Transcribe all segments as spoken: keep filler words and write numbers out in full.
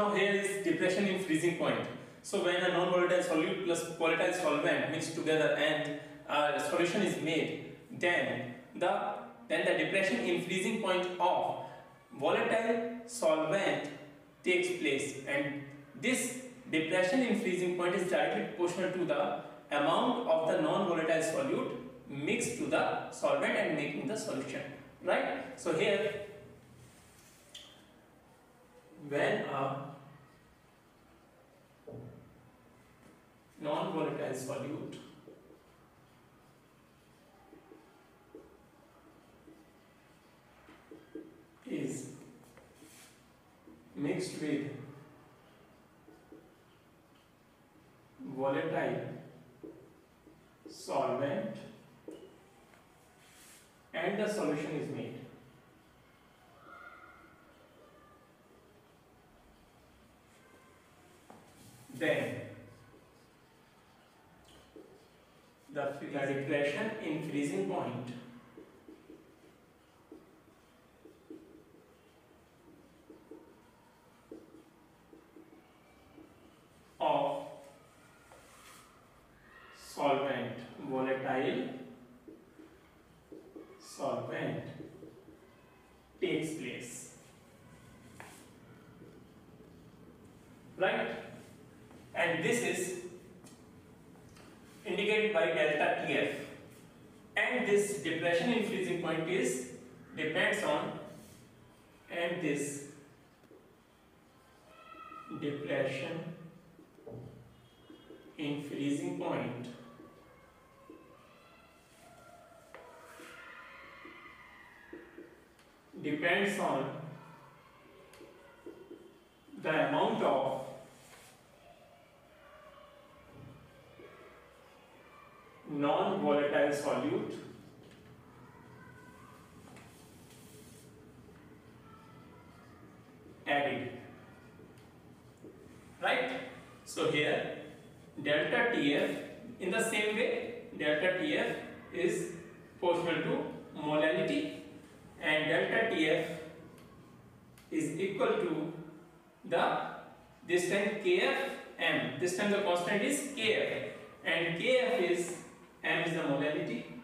Now here is depression in freezing point. So when a non-volatile solute plus volatile solvent mix together and a solution is made, then the then the depression in freezing point of volatile solvent takes place, and this depression in freezing point is directly proportional to the amount of the non-volatile solute mixed to the solvent and making the solution, right? So here when a non-volatile solute is mixed with volatile solvent and the solution is made, then the, the depression in freezing point of solvent, volatile solvent takes place, right? And this is indicated by delta T F, and this depression in freezing point is depends on, and this depression in freezing point depends on the amount of non-volatile solute added, right? So here delta T F, in the same way delta T F is proportional to molality, and delta T F is equal to the, this time K F M, this time the constant is K F, and K F is, M is the molality,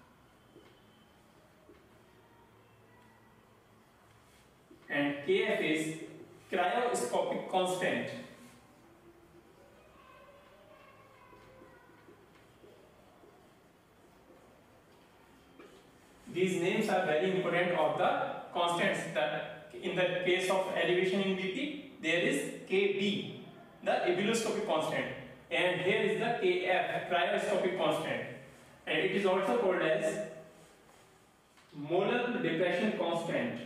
and K F is cryoscopic constant. These names are very important of the constants. That in the case of elevation in B P, there is K B, the ebullioscopic constant, and here is the K F, cryoscopic constant, and it is also called as molar depression constant.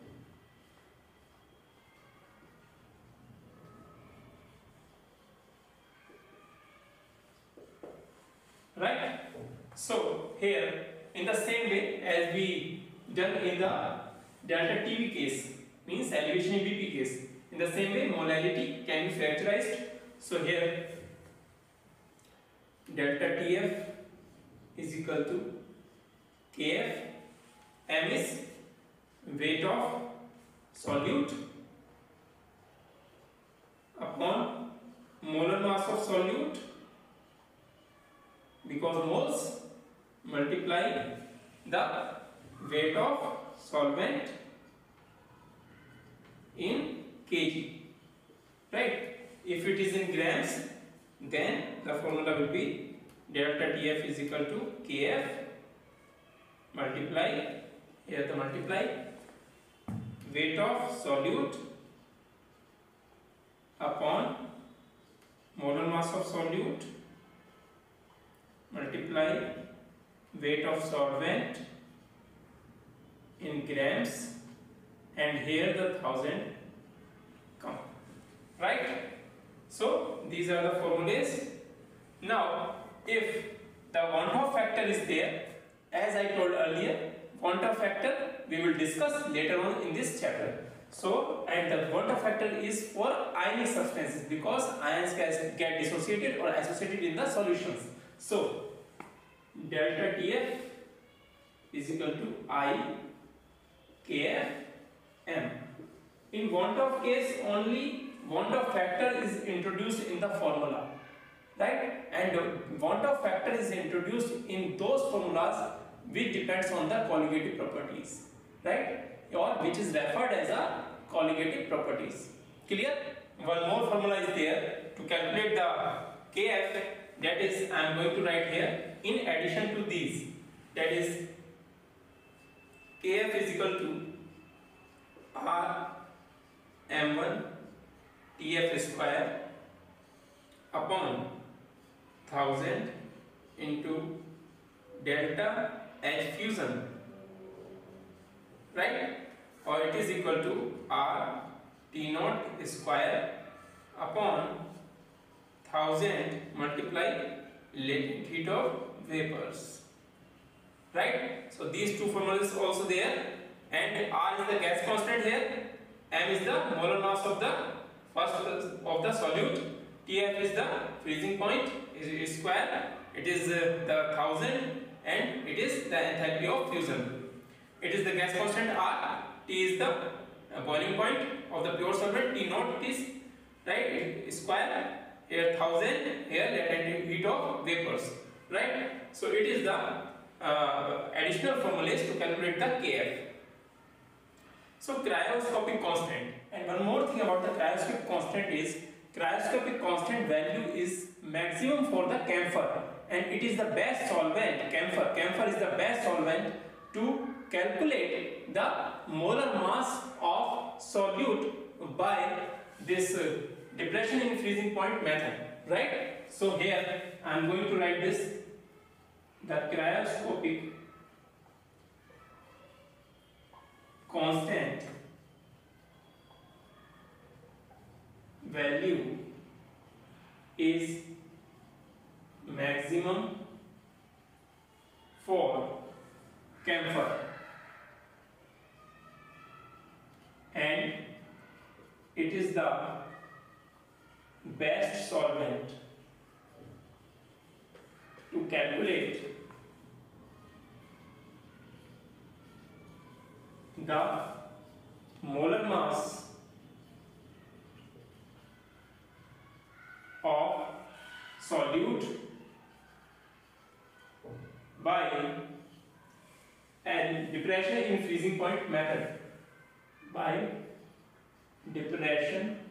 Right? So here, in the same way as we done in the delta T V case, means elevation in B P case, in the same way molality can be factorized. So here delta T F is equal to K F, M is weight of solute upon molar mass of solute, because moles multiply the weight of solvent in kg, right? If it is in grams, then the formula will be delta T F is equal to K F multiply, here the multiply weight of solute upon molar mass of solute multiply weight of solvent in grams, and here the thousand come, right? So these are the formulas. Now if the want of factor is there, as I told earlier, want of factor we will discuss later on in this chapter. So, and the want of factor is for ionic substances, because ions get dissociated or associated in the solutions. So delta T F is equal to I K F M. In want of case only want of factor is introduced in the formula, right? And want of factor is introduced in those formulas which depends on the colligative properties, right? Or which is referred as a colligative properties. Clear? One more formula is there to calculate the K F, that is I am going to write here in addition to these, that is K F is equal to R M one T F square upon thousand into delta H fusion, right? Or it is equal to R T naught square upon thousand multiply latent heat of vapors, right? So these two formulas also there, and R is the gas constant here, M is the molar mass of the first of the solute, T F is the freezing point is square, it is uh, the thousand, and it is the enthalpy of fusion. It is the gas constant R, T is the uh, boiling point of the pure solvent, T naught is right square, here thousand, here latent heat of vapors, right? So it is the uh, additional formulas to calculate the K F. So cryoscopic constant, and one more thing about the cryoscopic constant is cryoscopic constant value is maximum for the camphor, and it is the best solvent. Camphor, camphor is the best solvent to calculate the molar mass of solute by this uh, depression in freezing point method, right? So here I am going to write this, the cryoscopic constant value is maximum for camphor, and it is the best solvent to calculate the molar mass of solute by and depression in freezing point method, by depression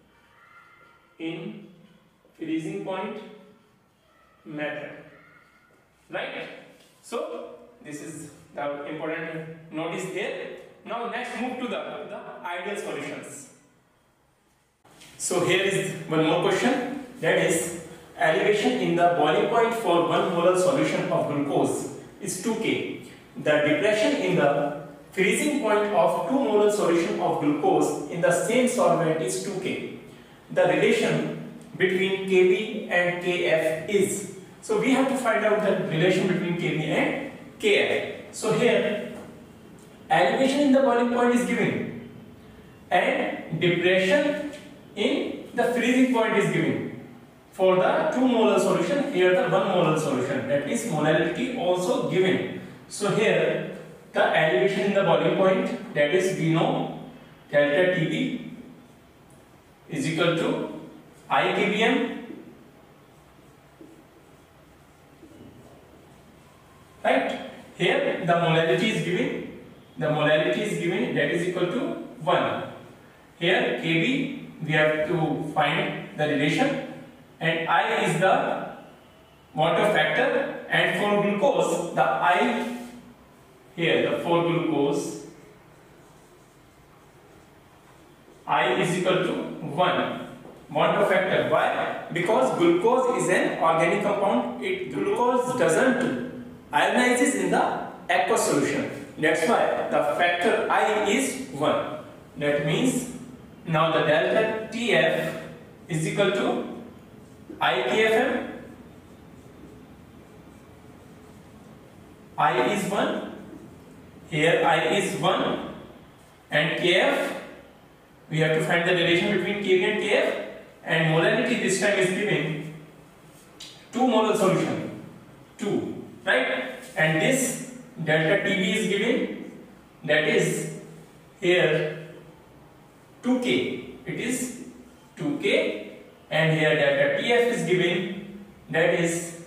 in freezing point method, right? So this is the important notice here. Now next move to the, the ideal solutions. So here is one more question, that is elevation in the boiling point for one molar solution of glucose is two K. The depression in the freezing point of two molar solution of glucose in the same solvent is two K. The relation between K B and K F is, so we have to find out the relation between K B and K F. So here elevation in the boiling point is given and depression in the freezing point is given for the two molar solution, here the one molar solution, that is molality also given. So here the elevation in the boiling point, that is we know delta T B is equal to I K B M, right? Here the molality is given, the molality is given, that is equal to one. Here K B we have to find the relation, and I is the water factor, and for glucose the I here the for glucose I is equal to one. Water factor, why? Because glucose is an organic compound, it glucose doesn't ionizes in the aqueous solution, that's why the factor I is one. That means now the delta T F is equal to I K F M, I is one, here I is one, and K F we have to find the relation between K B and K F, and molality this time is given two molar solution, two, right? And this delta T B is given, that is here two K, it is two K, and here delta T F is given, that is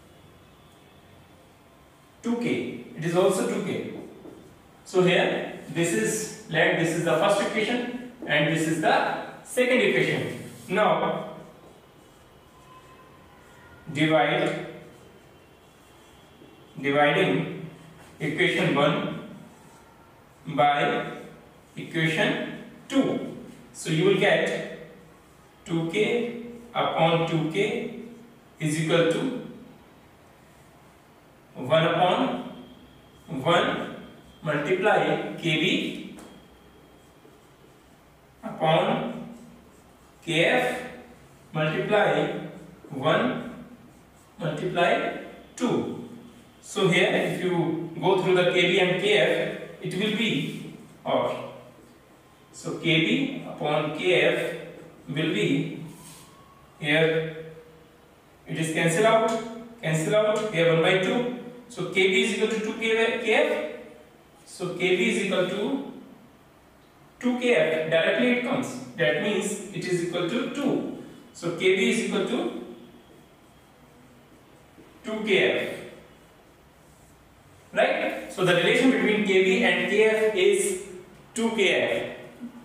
two K. It is also two K. So here this is, let this is the first equation and this is the second equation. Now divide dividing equation one by equation two. So you will get two K upon two K is equal to one upon one multiply K B upon K F multiply one multiply two. So here if you go through the K B and K F, it will be or. So K B upon K F will be, here it is cancel out, cancel out, here one by two. So K B is equal to two K F. So K B is equal to two K F. Directly it comes. That means it is equal to two. So K B is equal to two K F. Right? So the relation between K B and K F is two K F.